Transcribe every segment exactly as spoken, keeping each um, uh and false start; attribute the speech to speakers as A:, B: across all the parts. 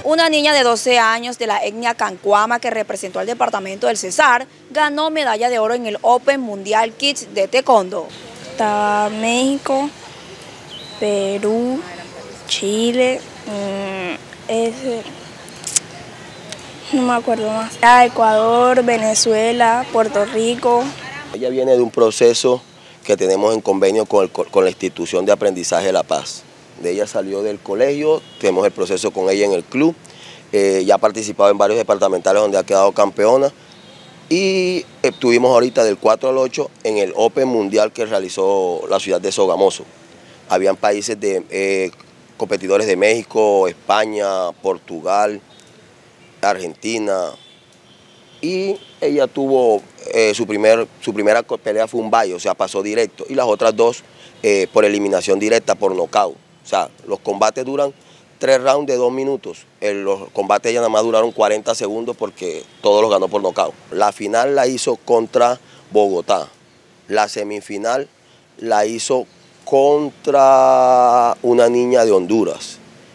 A: Una niña de doce años de la etnia Cancuama que representó al departamento del Cesar ganó medalla de oro en el Open Mundial Kids de Taekwondo.
B: Estaba México, Perú, Chile, mmm, ese, no me acuerdo más. Ah, Ecuador, Venezuela, Puerto Rico.
C: Ella viene de un proceso que tenemos en convenio con, el, con la institución de aprendizaje de La Paz. De ella salió del colegio, tenemos el proceso con ella en el club, eh, ya ha participado en varios departamentales donde ha quedado campeona y estuvimos ahorita del cuatro al ocho en el Open Mundial que realizó la ciudad de Sogamoso. Habían países de eh, competidores de México, España, Portugal, Argentina y ella tuvo eh, su, primer, su primera pelea fue un bye, o sea, pasó directo y las otras dos eh, por eliminación directa, por nocaut. O sea, los combates duran tres rounds de dos minutos. El, los combates ya nada más duraron cuarenta segundos porque todos los ganó por nocaut. La final la hizo contra Bogotá. La semifinal la hizo contra una niña de Honduras.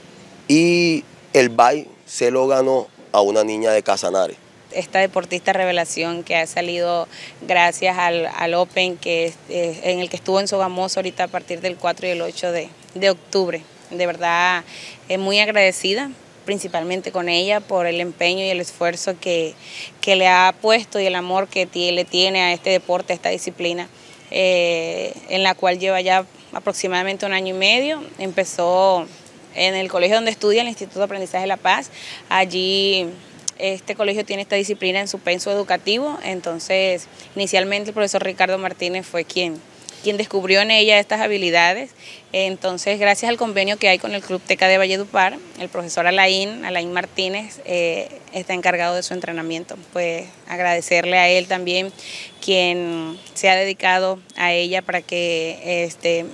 C: Y el bye se lo ganó a una niña de Casanare.
D: Esta deportista revelación que ha salido gracias al, al Open, que es, eh, en el que estuvo en Sogamoso ahorita a partir del cuatro y el ocho de, de octubre. De verdad, es muy agradecida, principalmente con ella, por el empeño y el esfuerzo que, que le ha puesto y el amor que le tiene a este deporte, a esta disciplina, eh, en la cual lleva ya aproximadamente un año y medio. Empezó en el colegio donde estudia, el Instituto de Aprendizaje de La Paz. Allí este colegio tiene esta disciplina en su penso educativo, entonces inicialmente el profesor Ricardo Martínez fue quien, quien descubrió en ella estas habilidades. Entonces, gracias al convenio que hay con el Club Teca de Valledupar, el profesor Alain, Alain Martínez eh, está encargado de su entrenamiento. Pues agradecerle a él también, quien se ha dedicado a ella para que este,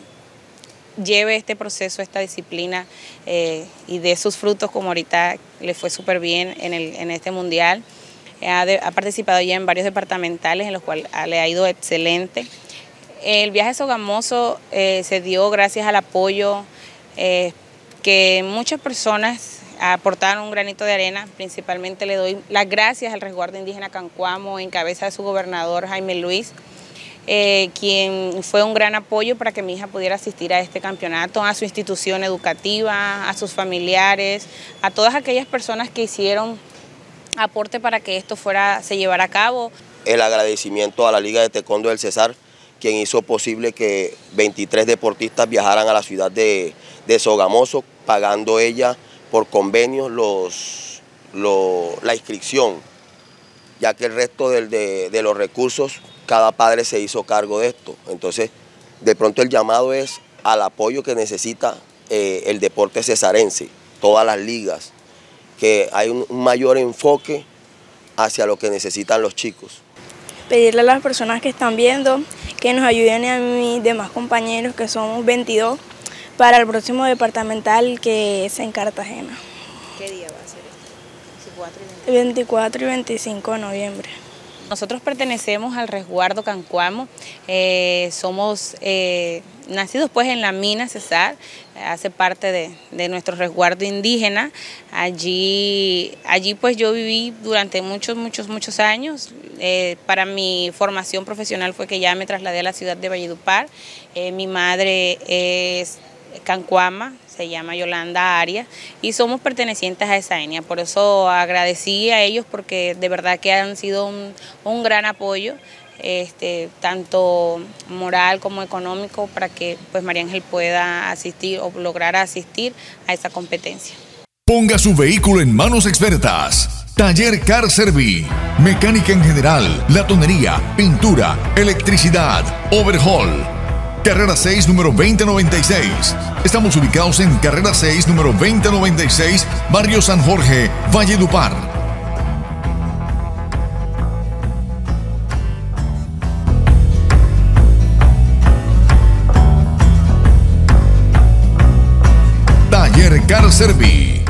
D: lleve este proceso, esta disciplina eh, y dé sus frutos, como ahorita le fue súper bien en, el, en este mundial. Ha, de, ha participado ya en varios departamentales en los cuales le ha ido excelente. El viaje a Sogamoso eh, se dio gracias al apoyo eh, que muchas personas aportaron un granito de arena. Principalmente le doy las gracias al resguardo indígena Cancuamo en cabeza de su gobernador Jaime Luis, Eh, quien fue un gran apoyo para que mi hija pudiera asistir a este campeonato, a su institución educativa, a sus familiares, a todas aquellas personas que hicieron aporte para que esto fuera, se llevara a cabo.
C: El agradecimiento a la Liga de Taekwondo del Cesar, quien hizo posible que veintitrés deportistas viajaran a la ciudad de, de Sogamoso, pagando ella por convenio los, los, la inscripción, ya que el resto del, de, de los recursos cada padre se hizo cargo de esto. Entonces, de pronto el llamado es al apoyo que necesita eh, el deporte cesarense, todas las ligas, que hay un, un mayor enfoque hacia lo que necesitan los chicos.
B: Pedirle a las personas que están viendo que nos ayuden a mis demás compañeros, que somos veintidós, para el próximo departamental que es en Cartagena.
D: ¿Qué día va a ser esto?
B: veinticuatro y veinticinco de noviembre.
D: Nosotros pertenecemos al resguardo Cancuamo, eh, somos eh, nacidos pues en la mina Cesar, hace parte de, de nuestro resguardo indígena. Allí, allí pues yo viví durante muchos, muchos, muchos años. Eh, para mi formación profesional fue que ya me trasladé a la ciudad de Valledupar. Eh, mi madre es Cancuama, se llama Yolanda Arias, y somos pertenecientes a esa etnia. Por eso agradecí a ellos porque de verdad que han sido un, un gran apoyo, este, tanto moral como económico, para que pues María Ángel pueda asistir o lograr asistir a esa competencia.
E: Ponga su vehículo en manos expertas. Taller Car Servi, mecánica en general, latonería, pintura, electricidad, overhaul. Carrera seis, número veinte noventa y seis. Estamos ubicados en Carrera seis, número veinte noventa y seis, Barrio San Jorge, Valledupar. Taller Car Servi.